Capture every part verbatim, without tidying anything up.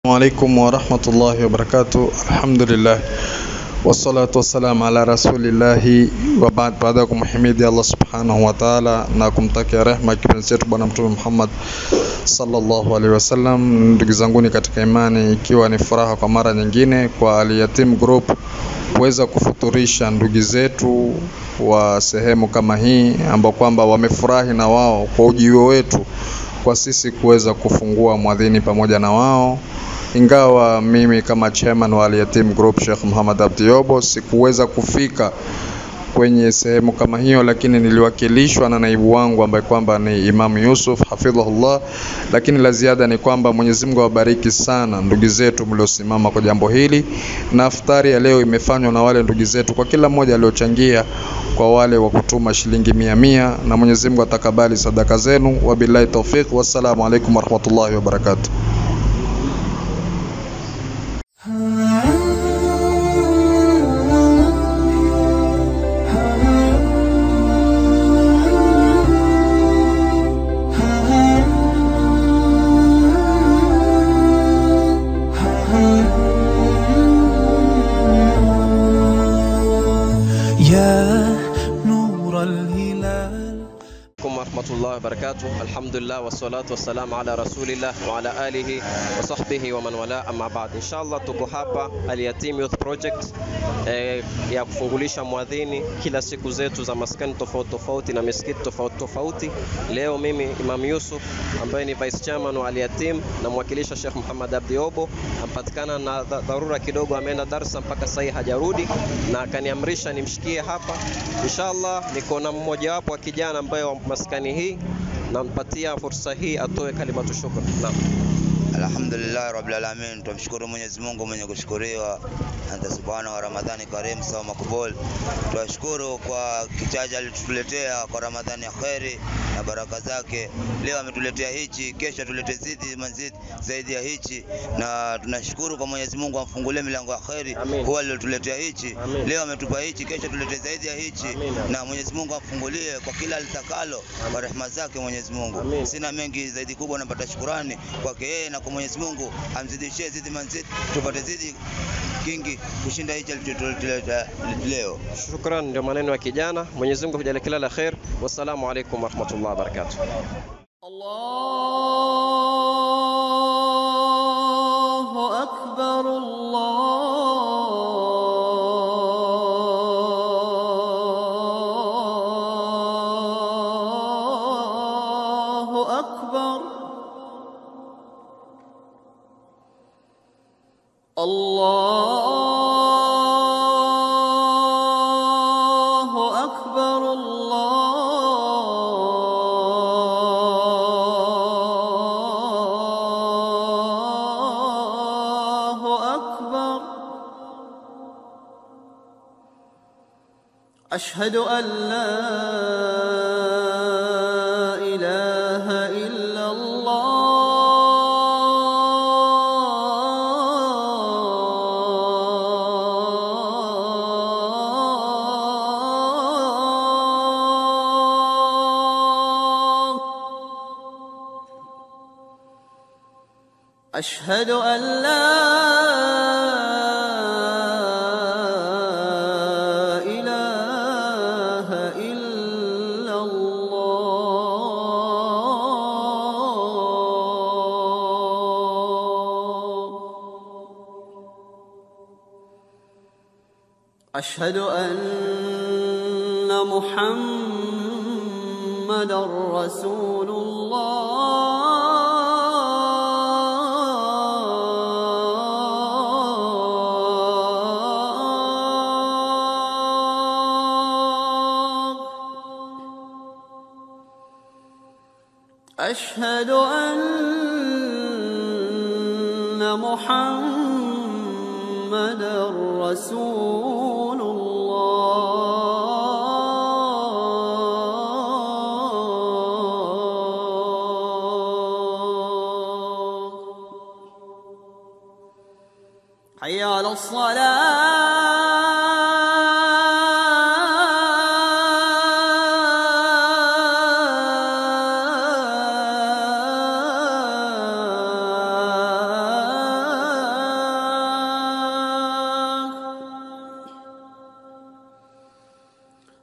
Assalamualaikum warahmatullahi wabarakatuh. Alhamdulillah wassalatu wassalamu ala rasulillahi wa ba'd. Baada ya kumhimidi Allah subhanahu wa ta'ala na kumtakia rehema kipenzi chetu bwana mtume Muhammad sallallahu alaihi wasallam, ndugu zangu katika imani, ikiwa ni furaha kwa mara nyingine kwa Al Yatim Group kuweza kufuturisha ndugu zetu wa sehemu kama hii ambao kwamba wamefurahi na wao kwa ujio wetu kwa sisi kuweza kufungua mwadhini pamoja na wao. Ingawa mimi kama chairman wa Al Yatim Group Sheikh Muhammad Abdi Yobo sikuweza kufika kwenye sehemu kama hiyo, lakini niliwakilishwa na naibu wangu ambaye kwamba ni Imam Yusuf hafidhahullah. Lakini la ziada ni kwamba Mwenyezi Mungu awabariki sana ndugu zetu mliosimama kwa jambo hili, na iftari ya leo imefanywa na wale ndugu zetu, kwa kila mmoja aliochangia, kwa wale wa kutuma shilingi mia mia, na Mwenyezi Mungu atakabali sadaka zenu. Wabillahi tawfiq, wassalamu alaikum warahmatullahi wabarakatuh. Barakatuh. Alhamdulillah wassalatu wassalamu ala rasulillah wa ala alihi wa sahbihi wa man wala, amma ba'd. Inshallah tuko hapa Al Yatim Youth Project eh, ya kufungulisha mwadhini kila siku zetu za maskani tofauti tofauti na misikiti tofauti tofauti. Leo mimi Imam Yusuf ambaye ni vice chairman wa Al Yatim na mwakilisha Sheikh Muhammad Abdi Yobo ampatikana na dharura kidogo, ameenda darasa mpaka sasa hajarudi, na akaniamrisha nimshikie hapa. Inshallah niko na mmoja wapo wa kijana ambaye wa maskani hii, nampatia fursa hii atoe kalimatu shukr. Naam. Alhamdulillah rabbil alamin, tumshukuru Mwenyezi Mungu mwenye kushukuriwa, anta subhanahu wa Ramadhani karim sawa makubul. Tunashukuru kwa kichaji alituletea kwa Ramadhani ya khairi na baraka zake. Leo ametuletea hichi, kesho tulete zidi manzidi zaidi ya hichi, na tunashukuru kwa Mwenyezi Mungu amfungulie milango ya khairi kwa aliyotuletea hichi. Leo ametupa hichi, kesho tulete zaidi ya hichi. Amin. Na Mwenyezi Mungu amfungulie kwa kila alitakalo kwa rehema zake Mwenyezi Mungu. Amin. Sina mengi zaidi, kubwa napata shukrani kwake yeye na kwa Mwenyezi Mungu amzidishie zidi manzidi, tupate zidi kingi kushinda hichi alichotuleta leo. Shukran, ndio maneno ya kijana. Mwenyezi Mungu hujalie kila la khair. Wassalamu alaykum warahmatullahi wabarakatuh. Allahu akbar, Allahu akbar, Allahu akbar, Allahu akbar. Ashhadu an la ilaha illa Allah. أشهد أن لا إله إلا الله. أشهد أن محمد رسول الله. أشهد أن محمد رسول الله. حي على الصلاة.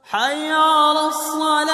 حي على الصلاة